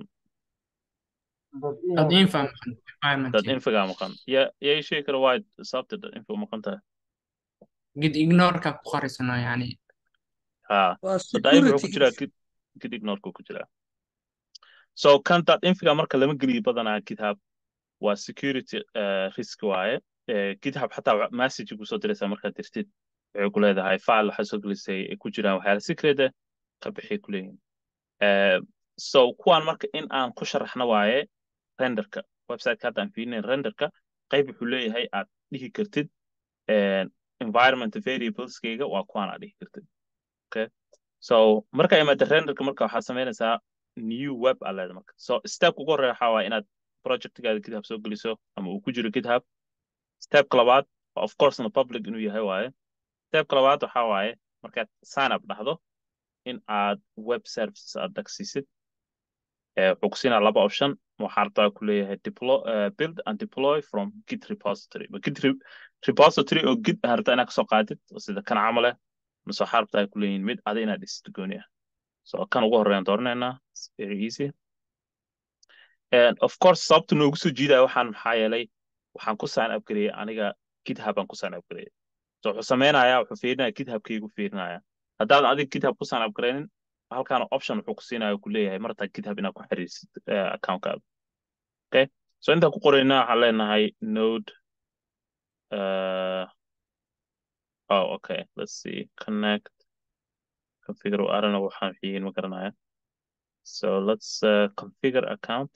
dad info maqan environment Dad infiga maqan. Ya ya shay kale waa sababta dad info maqan tahay. gid ignore ka ku qarisano yani Ha. waa So dai wuxuu ku security jira gid gid ignore ku jira. So kan dad infiga marka lama geliyo badanaa GitHub waa security uh, risk waaye. Uh, GitHub xataa message ku soo diraysa markaad dirtid waxay ku leedahay file waxa soo gelisay ay ku jiraan waxyaalo secret ah ka bixi ku leeyihiin. Uh, so kuwaan marka in aan ku sharaxno waaye renderka website ka hadda aan fiirinay renderka qayb wuxuu leeyahay aad dhihi kartid uh, environment variables kayga waa kuwaan aad dhihi kartid. Okay. So marka imaada renderka marka waxaa sameynaysaa new web aa leedahay marka. So step ugu horreeya waxaa waaye inaad projectgaada GitHub soo geliso ama uu ku jiro GitHub. Step labaad of course na public inuu yahay waaye. Step labaad waxaa waaye markaad sign up dhahdo in aad web services aad dagsiisid. Eh wuxuu ku siinaa laba option. Waxaa rabtaa ku leeyahay deploy uh, build and deploy from Git repository. But Git re repository oo Git harta inaad kasoo qaadid oo sida kan camal ah mise waxaa rabtaa ku leeyihiin mid ada inaad dhisid gooni ah. So kan ugu horreeyaan dooraneynaa. It's very easy. And of course sababta noogu soo jiidaya waxaan maxaa yeelay waxaan ku sign up gareeyay aniga GitHub aan ku sign up gareeyay. So wuxuu sameynayaa wuxuu fiirinayaa GitHub-kaygu fiirinayaa. Haddaad adiga GitHub ku sign up gareynin halkaan option wuxuu ku siinayaa ku leeyahay mar haddaad GitHub inaad ku xiriirsid uh, account-kaada. Okay. So intaan ku qoraynaa waxaan leenahay node uh, oh okay let's see connect configure I don't know waxaan fiihin ma garanaya. So let's uh, configure account.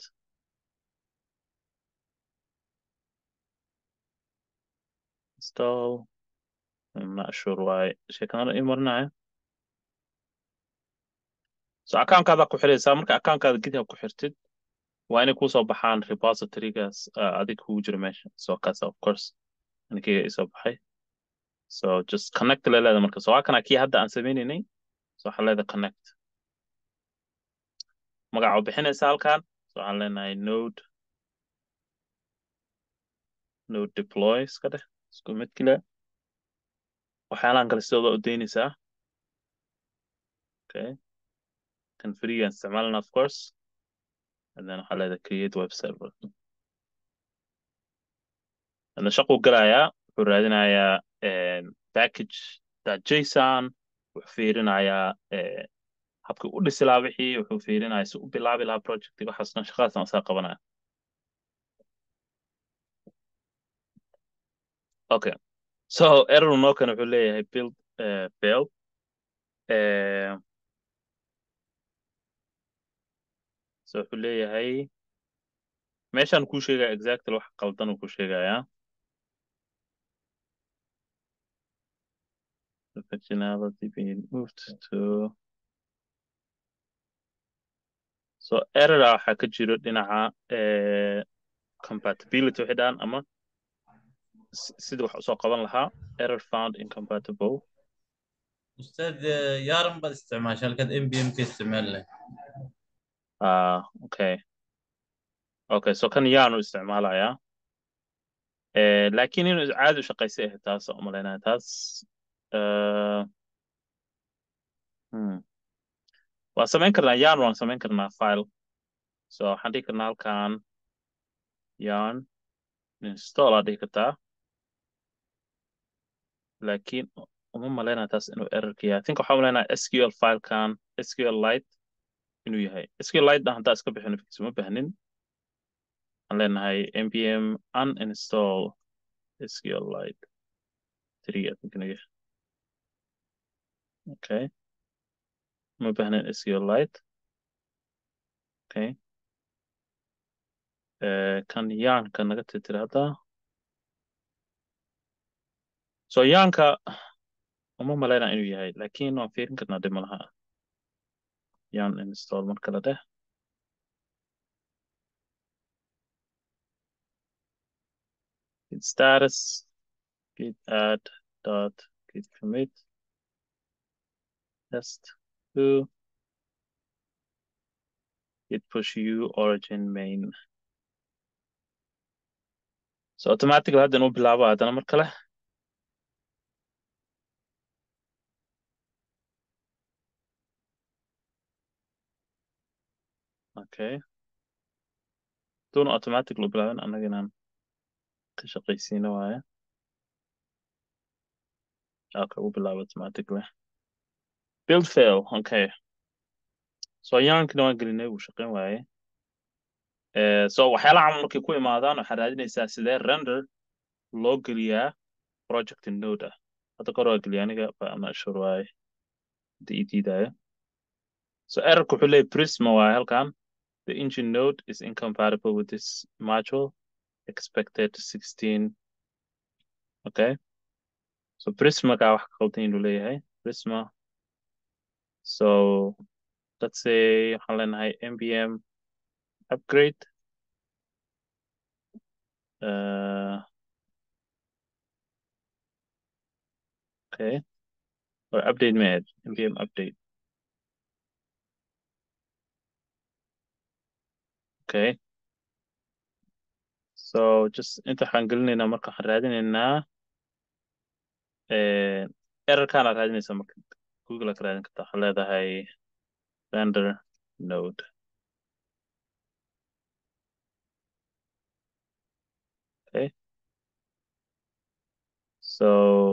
Install. I'm not sure why. Sheekana in marnaa. So account-kaada ku xiraysaa marka account-kaada GitHub ku xirtid waa inay ku soo baxaan repository-gaas uh, adig kugu jira meesha. So kaas of course aniga isoo baxay. So just connect la leedahay marka. So waa kana kii hadda aan sameynaynay. So waxaa leedahay connect. Magaca u bixinaysa halkaan. So waxaan leenahay node node deploy iska dheh isku mid kale. waxyaalaan kale sidooda u daynaysaa. Okay. Kan free aan isticmaalna of course. And then waxaa leedahay create web server. And shaquu galayaa wuxuu raadinayaa um, package.json wuxuu fiirinayaa uh, habkii u dhisi lahaa wixii wuxuu fiirinayaa si u bilaabi lahaa projectiga waxaas dhan shaqadaasaan isaa qabanaya. Okay. So error noo kan wuxuu leeyahay build uh, fail. Uh, so wuxuu leeyahay meeshaan kuu sheegaya exactly wax qaldan uu ku sheegayaa. The functionality being moved to so error waxaa ka jiro dhinaca uh, compatibility wixii dhan ama sidii wax usoo qaban lahaa error found incompatible. أستاذ يارم بعد استعمال شركة إم بي إم كي استعمال له. Ah, okay. okay so kan yaanu isticmaalayaa Eh, laakiin inuu caadi u shaqaysay ahayd taas oo umalaynaya taas eh, hmm. waan samayn karnaa yarn waan samayn karnaa file so waxaan dhihi karnaa halkan yarn install aa dhihi kartaa laakiin uma malaynaya taas inuu errorka yahay I think waxaa umalaynaya S Q L filekan S Q L Lite inuu yahay S Q L Lite haddaa iska bixin fix uma baahnin waxaan leenahay npm uninstall S Q L Lite three I think inuu yahay okay uma baahnin S Q L Lite okay eh, kan yarnka naga tirtira hadda so yarnka uma malaynaya inuu yahay laakiin waan fiirin karnaa dhib malaha yarn install mar kale dheh git status git add dot git commit test two git push u origin main so automatically hadda inuu bilaabo haddana mar kale okay duuna automatically u bilaabin annaga inaan ka shaqaysiino waaye okay u bilaabo automatically build fail okay so yarnkina waan gelinay wuu shaqayn waaye Eh, so waxyaalaha camal markay ku imaadaan waxaad raadinaysaa sidee render loo geliyaa project node ah hadda kor waa geliya aniga but I'm not sure why hadda ii diidaayo so errorka wuxuu leeyahay prisma waaye halkan the engine node is incompatible with this module expected sixteen okay so prisma ka wax ka qaldan inuu leeyahay prisma so let's say waxaan leenahay npm upgrade uh, okay or update made npm update okay so just inta waxaan gelinaynaa marka waxaan raadinaynaa eh, errorkaan aad raadinaysaa marka google aad ka raadin kartaa waxaad leedahay render node okay so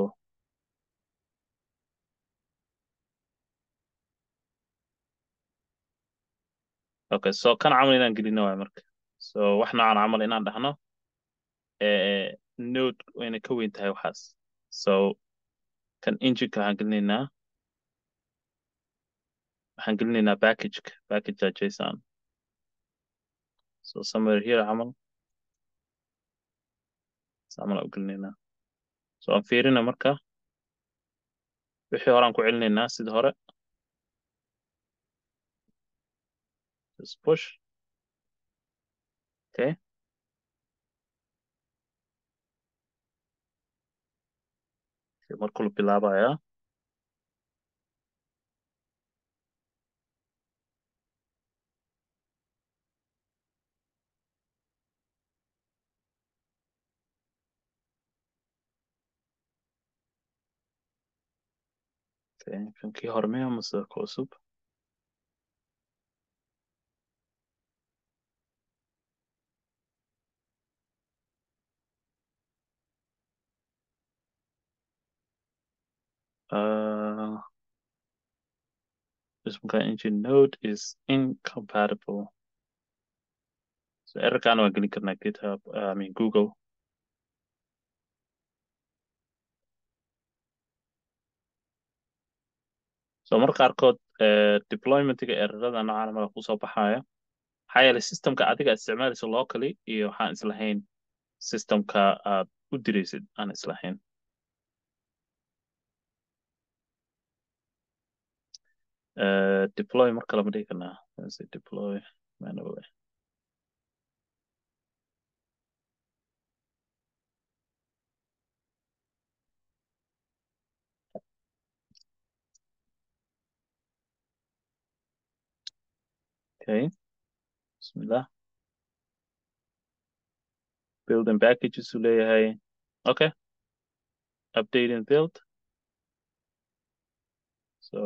okay so kan camal inaan gelino waay marka so wax noocan camal inaan dhahno eh, node wayna ka weyn tahay waxaas so kan engine-ka waxaan gelinaynaa waxaan gelinaynaa package-ka package.json so somewhere here camal camal u gelinaynaa so aan fiirina marka wixii hore aan ku celinaynaa sida hore just push okay marka la bilaabaya okay kankii hore miya mase ka cusub uh, this one engine node is incompatible so errorkaan waan gelin karnaa github uh, I mean google so marka qaarkood eh, deploymentiga errorada noocan mala kusoo baxaya maxaa yeelay systemka adiga aad isticmaalayso locally iyo waxaan islahayn systemka aad u diraysid aan islahayn uh, deploy marka lama dhihi karnaa Let's say deploy manually okay bismillah building packages uu leeyahay. Okay, update and build. So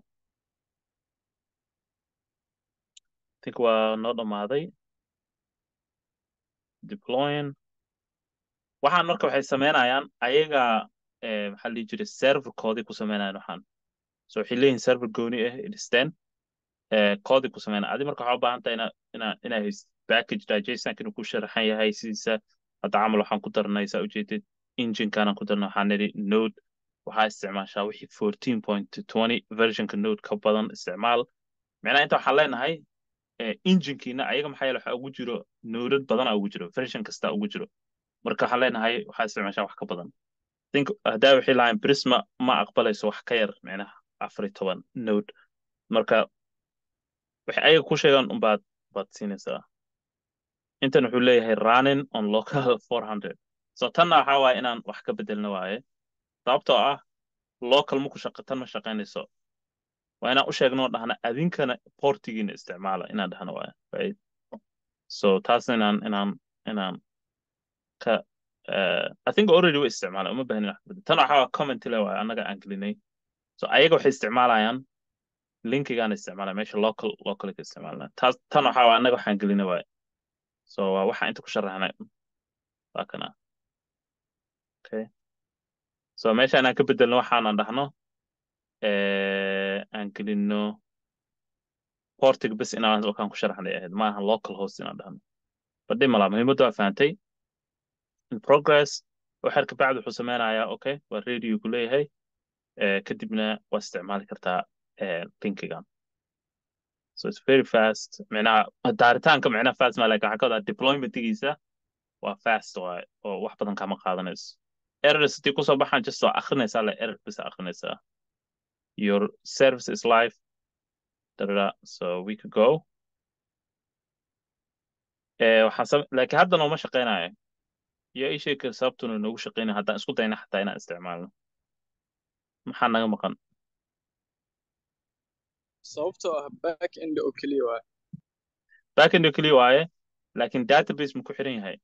I think waa noo dhamaaday. Deploying. Waxaan marka waxay sameynayaan ayaga eh, maxaa la dhihi jiray serverkoodii ku sameynayaan waxaan. So waxay leeyihiin server gooni ah dhisteen eh, koodii ku sameynaya. Adi marka waxaa u baahan tahay ina ina ina hayst package JSON inuu ku sharaxan yahay sidiisa. Hadda camal waxaan ku darnay saa ujeedid engine-kaanaan ku darnay waxaan nidhi node waxaa isticmaashaa wixii fourteen point twenty versionka node ka badan isticmaal. Macnaha inta waxaan leenahay eh, engine-kiina ayaga maxaa yeele waxaa ugu jiro nodad badan ugu jiro version kasta ugu jiro. Marka waxaan leenahay waxaa isticmaashaa wax ka badan. think haddaa waxay lahayn Prisma ma aqbalayso wax ka yar macnaha afar iyo toban node. Marka waxay ayaga ku sheegaan unbaad baad siinaysaa. Intan wuxuu leeyahay running on local four hundred. So tanna waxaa waaye inaan wax ka bedelno waaye. Sababtoo ah local ma ku shaqo tan ma shaqaynayso. Waa inaan u sheegno dhahna adinkana portigiina isticmaala inaan dhahno waaye. Right? So taasna inaan inaan inaan ka uh, I think already way isticmaala uma baahnin wax ka bedel. Tan waxaa waa comment le waaye annaga aan gelinay. So ayaga waxay isticmaalayaan linkigaan isticmaalaya meesha local local ka isticmaalna. Taas tan waxaa waa annaga waxaan gelinay waaye. So waa waxa inta ku sharaxnay waa kana. Okay. So meesha inaan ka bedelno waxaan dhahno eh aan gelino portig bas inaan halkaan ku sharaxnay ahayd maaha local host inaan dhahno. Badii malaa muhiimadda waa fahantay. In progress waxaad ka bacdi wuxuu sameynayaa okay waa ready ku leeyahay eh kadibna waa isticmaali kartaa eh linkigan. So it's very fast. Macnaha daaritaanka macnaha fast ma laakiin waxa ka wada deployment-giisa waa fast waaye oo wax badan kama qaadanayso. Errors haddii kusoo baxaan just waa akhrinaysaa la error bis akhrinaysaa. Your service is live. Da, da, da. So we could go. Eh, waxaan sam laakiin hadda nooma shaqeynayo. Iyo ii sheeg sababtuna noogu shaqeynayo haddaan isku dayna xataa inaan isticmaalno. Maxaa naga maqan? sababtoo ah back end oo keliya waa Backend oo keliya waaye laakiin database ma ku xiran yahay.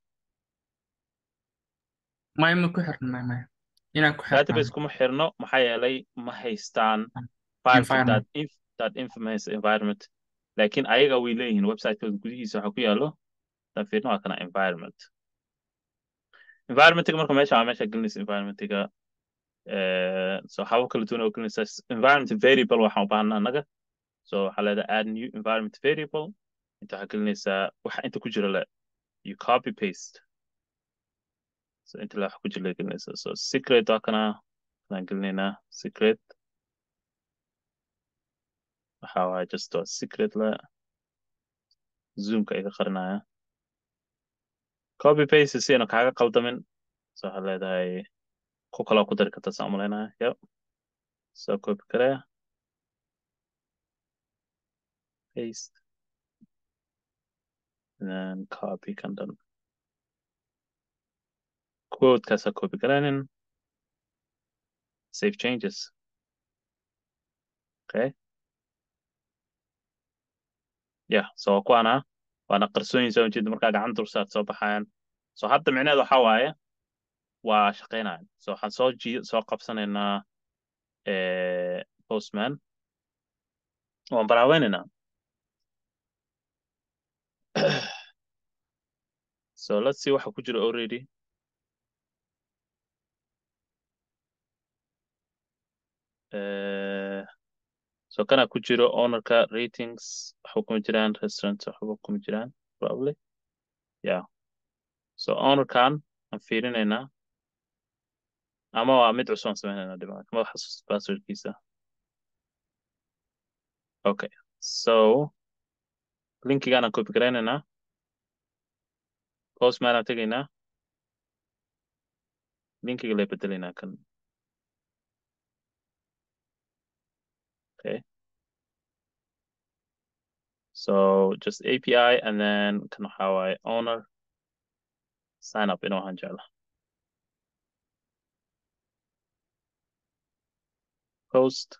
may ma ku xirna may may inaan ku Database xirnaa kuma xirno maxaa yeelay ma haystaan file environment that if that infamous environment. Laakiin ayaga way leeyihiin website-kooda gudihiisa waxa ku yaalo tan fiirno waa kana environment. Environment-ga marka meesha waa meesha gelinaysa environment-ga eh so habab kala duwan oo gelinaysa environment variable waxaan u baahnaa annaga. So waxaa leedahay add new environment variable. Inta waxaa gelinaysaa waxa inta ku jira le you copy paste. So inta la wax ku jira la gelinaysaa. So secret waa kanakaan gelinaynaa secret. Waxa waaye just waa secret la zoom-ka iga qarinaya. Copy paste si aanu kaaga qaldamin. So waxaa leedahay ku kala ku dari kartaa saan u malaynaya. Yep. So copy kare paste and then copy kan dhan. Quote kaasa copy karaanin. Save changes. Okay. Yeah, so kuwana waana qarsooyin soo jeed markaa gacan dursaad soo baxayaan. So hadda micnaheedu waxa waaye waa shaqeynayaan. So waxaan soo jii soo qabsanaynaa eh Postman. Waan baraaweynayna. So let's see waxa ku jira already. Eh so kana ku jiro ownerka ratings waxa kuma jiraan restaurants waxa kuma jiraan probably. Yeah. So ownerkan aan fiirinaynaa ama waa mid cusub aan sameynayna dhimaa kama xasuus passwordkiisa. Okay. So linkigan aan copy garaynaynaa. Postman aan tegaynaa. Linkiga la bedelaynaa kan. Okay. So just A P I and then kan waxa waaye owner sign up inuu ahaan jecla. Post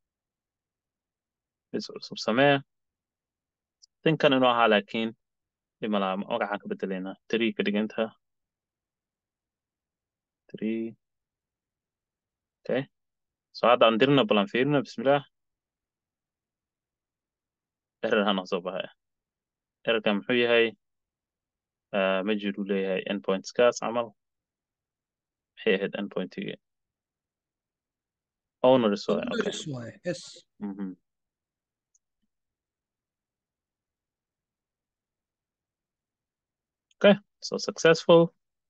is cusub samee. Think kan inuu ahaa laakiin dhima laha magacaan ka bedelaynaa. Three ka dhiganta. three. Okay. So هذا عندنا بلان فيرنا بسم الله. error هنا صوبها. error كم حوي هاي آه مجرد لي هاي endpoints كاس عمل هي هاد endpoint تيجي owner سوى. owner Okay. اسمه اس. Mhm. Okay. So successful.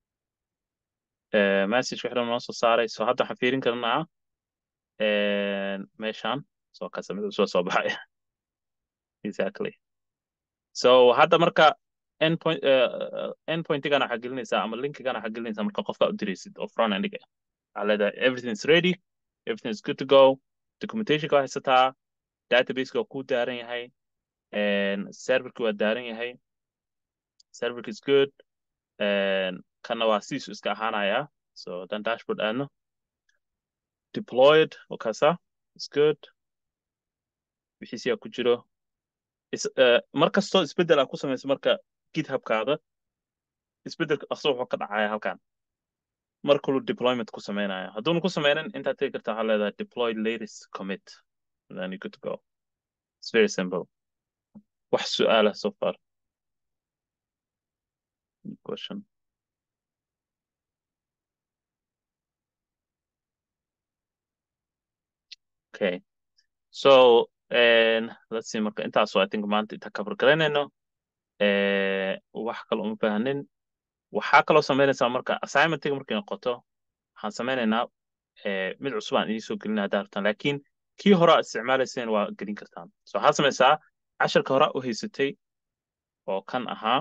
Uh, message وحنا نوصل صاري. So هذا حفيرين كرنا آه ماشان. So كسمة سو صوبها. Exactly. So هذا مركا endpoint uh, endpoint كنا حقلنيسا أما link كنا حقلنيسا مركا قفك أدريسد أو front end كه. على ده everything's ready, everything's good to go. Documentation كوا هستا, database كوا كود دارين يهاي, and server كوا دارين يهاي. Server is good, and كنا واسيس إسكا هانا يا. So then dashboard أنو deployed وكاسا it's good. بحيث يا كجرو. is uh, مركا ستو إسبدل أكو سميس مركا GitHub كذا. إسبدل أصوح وقت عاي هالكان. marka uu deployment ku sameynayo hadduu ku sameynin inta tagi kartaa waxa leedahay deploy latest commit then you good to go. It's very simple. wax su'aala so far question. Okay, so and let's see marka intaas oo I think maanta inta cover garanayno ee wax kale uma baahnin. waxaa kaloo sameynaysaa marka assignmentiga markay noqoto waxaan sameynaynaa ee mid cusub aan idiin soo gelinaa haddaad rabtaan laakiin kii hore aad isticmaalayseen waa gelin kartaan. So waxaad sameysaa casharka hore u haysatay oo kan ahaa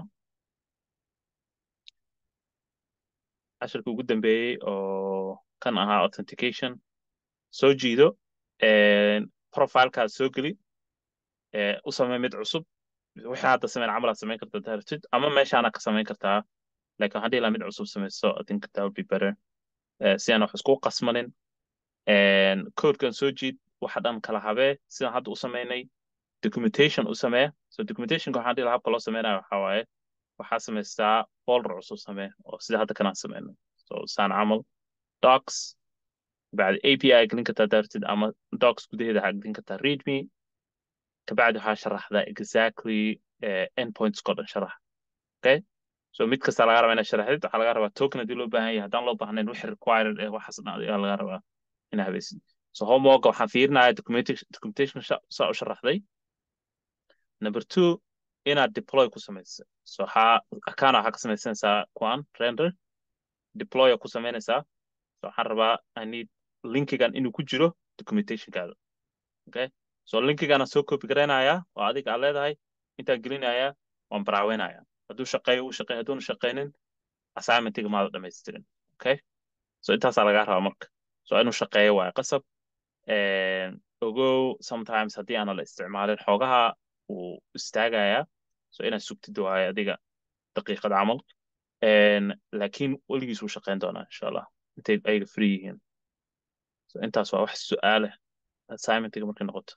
casharka ugu dambeeyey oo kan ahaa authentication soo jiido profilekaad soo geli u samey mid cusub wixii hadda sameyn camal aad sameyn kartaa daartid ama meeshaana ka sameyn kartaa laakiin waxaan dhihi lahaa mid cusub sameyso I think that would be better si aan wax isku qasmanin codekan soo jiid waxa dhan kala habee sidaan hadda u sameynay documentation u samee. So documentationka waxaan dhihi lahaa habka loo sameynayo waxaa waaye waxaa samaystaa folder cusub samee oo sida hadda kanaan sameynay. So saan camal docs بعد A P I gelin kartaa daartid ama docs gudaheeda waxaa gelin kartaa readme kabacdi waxaa sharaxdaa exactly uh, endpoints koo dhan sharax. Okay, so mid kasta laga rabaa inaad sharaxdid waxaa laga rabaa token haddii loo baahan yahay haddaan loo baahnayn wixii required eh waxaas dhan ayaa laga rabaa inaad habaysid. So homework waxaan fiirinayaa documentation documentation saa u sharaxday. Number two inaad deploy ku samaysa. So waxaa akaana waxaa ka samaysanaysaa kuwan render deploy ku samaynaysaa. So waxaan rabaa I need linkigan inuu ku jiro documentationkaada. Okay, so linkigan soo copy gareynayaa oo adiga aad leedahay intaan gelinayaa waan baraaweynayaa hadduu shaqeeyo uu shaqeeyo hadduuna shaqeynin assignmentiga maada dhamaystirin. Okay, so intaasaa lagaa rabaa marka so inuu shaqeeyo waayo qasab ogow sometimes haddii aana la isticmaalin xoogaha uu istaagayaa so inaad sugtid waayo adiga daqiiqad camal laakiin weligiis wuu shaqeyn doonaa insha allah intay ayaga free yihiin. So intaas waa wax su'aale assignmentiga markay noqoto.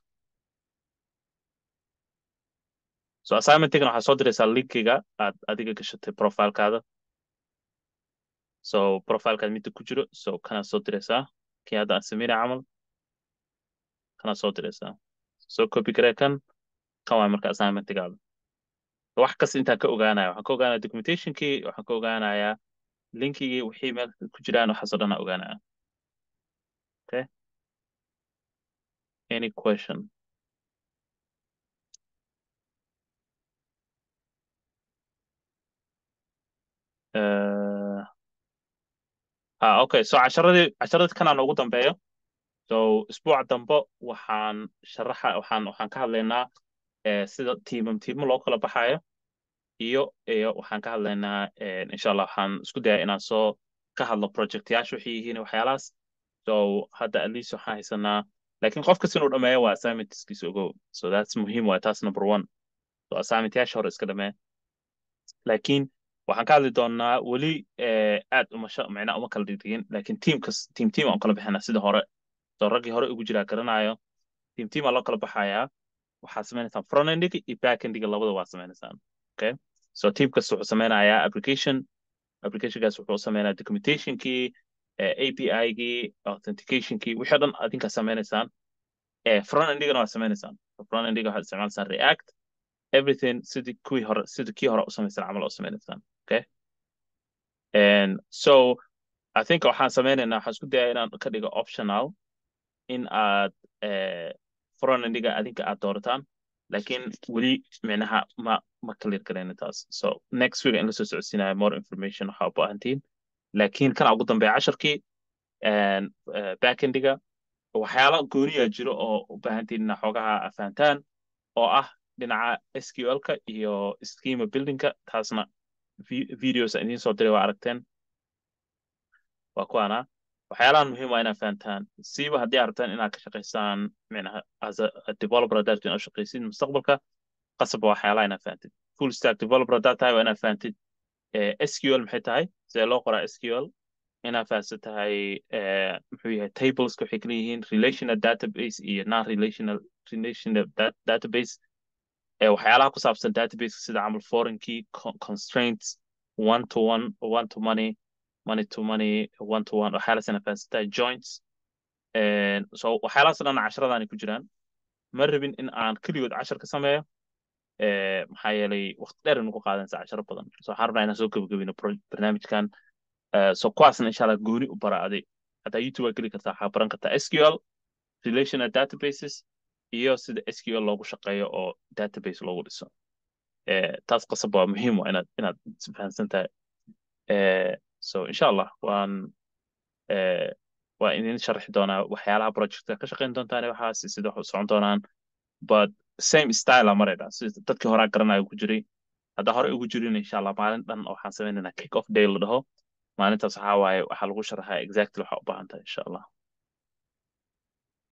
So assignmentigana waxaa soo diraysaa linkiga aad adiga gashatay profilekaada. So profilekaada midda ku jiro so kana soo diraysaa kii hadda aan sameynay camal kana soo diraysaa so copy garee kan kan waa marka assignmentigaada. wax kasta intaan ka ogaanaya waxaan ka ogaanaya documentationkii waxaan ka ogaanayaa linkigii wixii meel ku jiraan waxaasoo dhan aan ogaanaya. Okay, any question? Uh, ah, okay, so casharadii casharadii kanaan ugu dambeeyo. So isbuuca dambe waxaan sharaxa waxaan waxaan ka hadlaynaa eh, sida tiimam tiimo loo kala baxayo iyo iyo waxaan ka hadlaynaa eh, insha Allah waxaan isku dayaa inaan soo ka hadlo projectyaasha waxay yihiin waxyaalahaas. So hadda at least waxaan haysanaa laakiin qof kasta inuu dhameeyo waa assignmentskiisa ogow. So that's muhiim waa taas number one. So assignmentyaasha hore iska dhamee laakiin waxaan ka hadli doonaa weli aad uma macnaa uma kala dhigdhigin laakiin teamkas team team aan kala bixinaa sida hore. So raggii hore ugu jiraa garanayo team team aa loo kala baxayaa waxaad sameynaysaan front endiga iyo back endiga labada waa sameynaysaan. Okay, so team kasta wuxuu sameynayaa application applicationkaas wuxuu sameynayaa documentationkii eh, A P I-gii authentication-kii wixii dhan adinka sameynaysaan eh, front endigana waa sameynaysaan front endiga waxaad isticmaalaysaan React everything sidii kuwii hore sidii kii hore u samaysaan camal u sameynaysaan okay and so I think waxaan sameynaynaa waxaan isku dayaa inaan ka dhigo optional in aad eh, front endiga adinka aad doorataan laakiin weli micnaha ma ma clear garayna taas so next week in la soo socodsiinayo more information waxaa u baahantiin laakiin kana ugu dambeeya casharkii and uh, backendiga waxyaalo gooniya jiro oo u baahantiin inaa xoogaha fahantaan oo ah dhinaca S Q L-ka iyo schema building-ka taasna vi- videos aan idiin soo diray waa aragteen waa kuwaana waxyaalahan muhiim waa inaad fahantaan siiba haddii aad rabtaan inaad ka shaqaysaan micnaha as a, a developer haddaad rabtiin inaad u shaqaysid mustaqbalka qasab waa waxyaalaha inaad fahantid full stack developer haddaad tahay waa inaad fahantid eh, S Q L maxay tahay sidee loo qoraa S Q L inaad fahansan tahay eh, muxuu yahay tables waxay kala yihiin relational database iyo non relational relational da database eh, waxyaalaha ku saabsan database sida camal foreign key con constraints one to one one to money money to money one to one waxyaalahaas inaad fahansan tahay joints eh, so waxyaalahaas dhan casharadaani ku jiraan ma rabin in aan keligood cashar ka sameeyo eh, maxaa yeelay waqti dheer inu ku qaadanaysa casharo badan so waxaan rabnaa inaan soo gabagabino pro- barnaamijkan eh, so kuwaasna insha allah gooni u bara aday haddaa youtube waa geli kartaa waxaa baran kartaa S Q L relational databases iyo sida S Q L loogu shaqeeyo oo database loogu dhiso eh, taas qasab waa muhiim waa inaad inaad fahansan tahay eh, so insha allah waan eh, waa idin sharxi doonaa waxyaalaha projectka ka shaqeyn doontaan iyo waxaas sida wax u socon doonaan but same style aan marayna sida dadkii horaa garanayo ku jiray haddaa hore ugu jirin insha allah maalin dhan waxaan sameynaynaa kick off day la dhaho maalintaas waxaa waaye waxaa lagu sharaxaa exactly waxa u baahan tahay insha allah